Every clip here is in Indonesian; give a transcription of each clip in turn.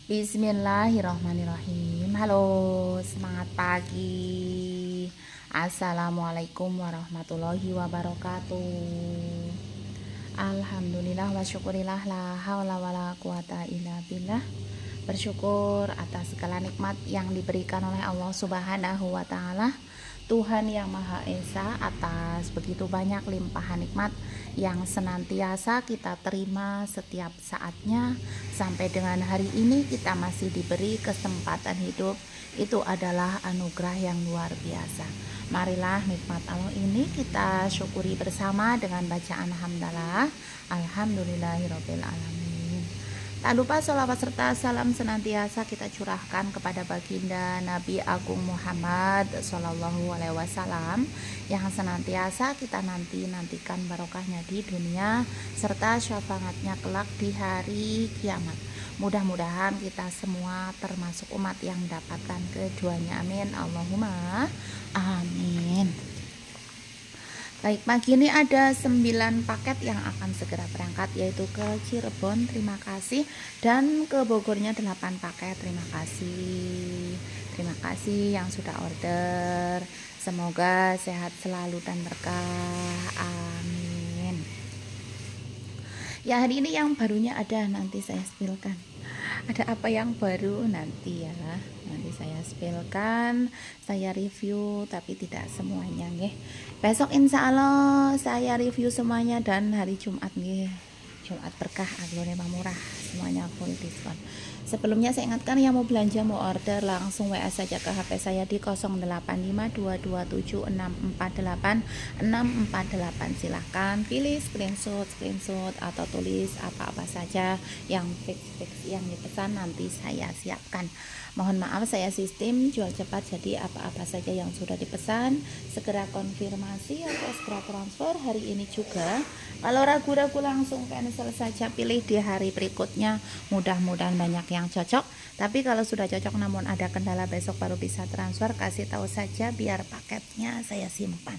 Bismillahirrahmanirrahim. Halo, semangat pagi. Assalamualaikum warahmatullahi wabarakatuh. Alhamdulillah wa syukurillah la haula wala quwata illa billah. Bersyukur atas segala nikmat yang diberikan oleh Allah Subhanahu wa taala, Tuhan yang Maha Esa, atas begitu banyak limpahan nikmat yang senantiasa kita terima setiap saatnya. Sampai dengan hari ini kita masih diberi kesempatan hidup. Itu adalah anugerah yang luar biasa. Marilah nikmat Allah ini kita syukuri bersama dengan bacaan hamdalah. Alhamdulillahirabbil alamin. Tak lupa sholawat serta salam senantiasa kita curahkan kepada baginda Nabi Agung Muhammad Sallallahu Alaihi Wasallam yang senantiasa kita nantikan barokahnya di dunia serta syafaatnya kelak di hari kiamat. Mudah-mudahan kita semua termasuk umat yang mendapatkan keduanya. Amin. Allahumma amin. Baik, pagi ini ada 9 paket yang akan segera berangkat, yaitu ke Cirebon, terima kasih, dan ke Bogornya 8 paket, terima kasih. Terima kasih yang sudah order. Semoga sehat selalu dan berkah. Amin. Ya, hari ini yang barunya ada, nanti saya spilkan. Ada apa yang baru nanti ya, nanti saya spilkan, saya review, tapi tidak semuanya nggih. Besok insya Allah saya review semuanya, dan hari Jumat nggih, Jumat berkah aglone murah, semuanya full diskon. Sebelumnya saya ingatkan yang mau belanja, mau order, langsung WA saja ke HP saya di 085227648648. Silahkan pilih screenshot atau tulis apa-apa saja yang fix yang dipesan, nanti saya siapkan. Mohon maaf, saya sistem jual cepat, jadi apa-apa saja yang sudah dipesan segera konfirmasi atau segera transfer hari ini juga. Kalau ragu-ragu langsung cancel saja, pilih di hari berikutnya, mudah-mudahan banyak yang cocok. Tapi kalau sudah cocok namun ada kendala, besok baru bisa transfer, kasih tahu saja biar paketnya saya simpan.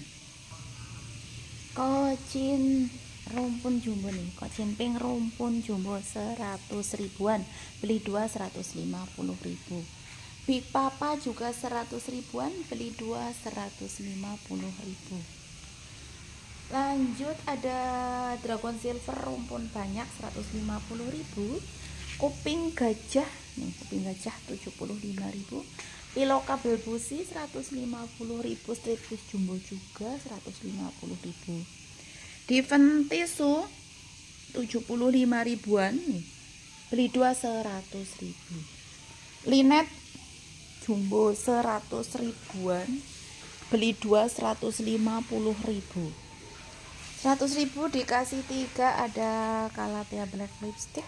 Kocin rumpun jumbo nih, kocin pink rumpun jumbo 100 ribuan, beli 2 150 ribu. Big Papa juga 100 ribuan, beli 2 150 ribu. Lanjut ada Dragon Silver rumpun banyak 150 ribu. Kuping gajah nih, kuping gajah 75 ribu. Pilo kabel busi 150 ribu. Street fish jumbo juga 150 ribu. Diven tisu 75 ribuan nih, beli 2 100 ribu. Linet jumbo 100 ribuan, beli 2 150 ribu. 100 ribu dikasih 3 ada Calathea Black Lipstick.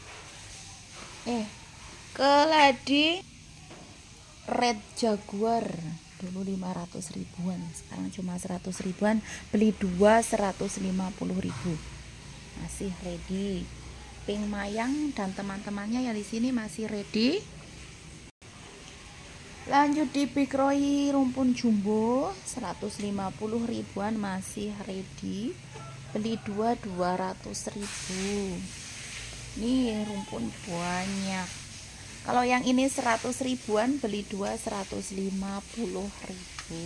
Keladi Red Jaguar dulu 500 ribuan, sekarang cuma 100 ribuan, beli 2 150 ribu. Masih ready. Pink Mayang dan teman-temannya yang di sini masih ready. Lanjut di Big Roy rumpun jumbo 150 ribuan, masih ready, beli 2 200 ribu. Nih rumpun banyak. Kalau yang ini 100 ribuan, beli 2 150 ribu.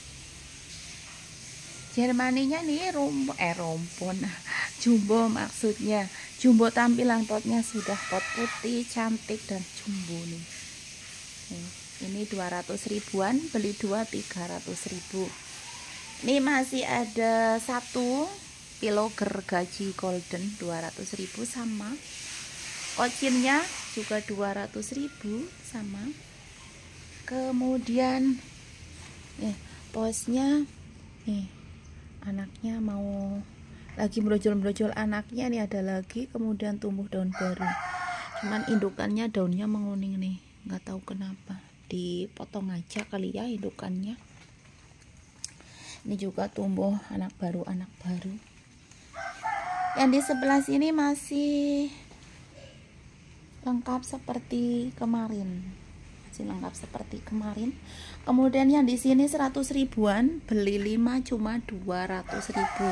Jermaninya nih rumpun jumbo, maksudnya jumbo, tampilan potnya sudah pot putih cantik dan jumbo nih. Ini 200 ribuan, beli 2 300 ribu. Ini masih ada satu pilo gergaji golden 200 ribu sama. Kocinnya juga 200 ribu sama. Kemudian posnya anaknya mau lagi brojol-brojol, anaknya nih ada lagi. Kemudian tumbuh daun baru, cuman indukannya daunnya menguning nih, nggak tahu kenapa, dipotong aja kali ya indukannya. Ini juga tumbuh anak baru. Yang di sebelah sini masih lengkap seperti kemarin, Kemudian yang di sini 100 ribuan, beli 5 cuma 200 ribu.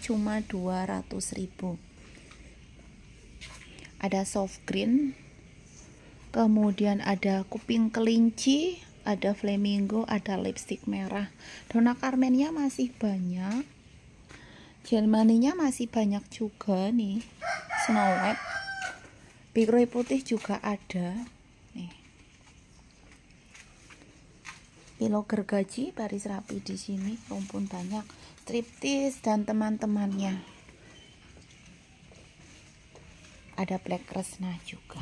Ada soft green kemudian ada kuping kelinci, ada flamingo, ada lipstick merah. Donna Karennya masih banyak, Germaninya masih banyak juga nih. Snow White, Big Roy putih juga ada nih. Pilo gergaji baris rapi di sini, rumpun banyak, striptease dan teman-temannya. Ada black kresna juga.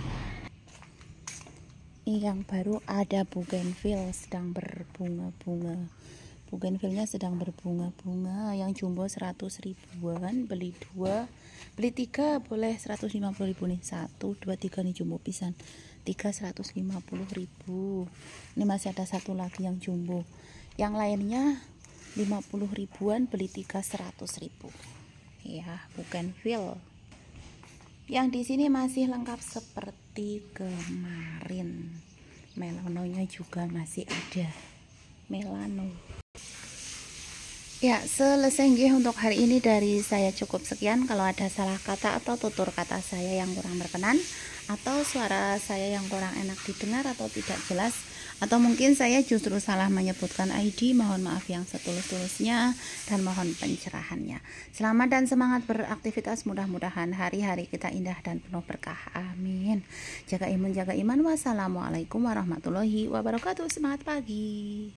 Ini yang baru ada bougainville sedang berbunga-bunga. Bougainville-nya sedang berbunga-bunga. Yang jumbo 100 ribuan, beli 2, beli 3 boleh 150 ribu nih. 1, 2, 3 nih jumbo pisan. 3 150 ribu. Ini masih ada satu lagi yang jumbo. Yang lainnya 50 ribuan, beli 3 100 ribu. Ya, bougainville. Yang di sini masih lengkap seperti kemarin. Melanonya juga masih ada. Melano. Ya, selesai untuk hari ini dari saya cukup sekian. Kalau ada salah kata atau tutur kata saya yang kurang berkenan, atau suara saya yang kurang enak didengar atau tidak jelas, atau mungkin saya justru salah menyebutkan ID, mohon maaf yang setulus-tulusnya dan mohon pencerahannya. Selamat dan semangat beraktivitas, mudah-mudahan hari-hari kita indah dan penuh berkah. Amin. Jaga imun, jaga iman. Wassalamualaikum warahmatullahi wabarakatuh. Semangat pagi.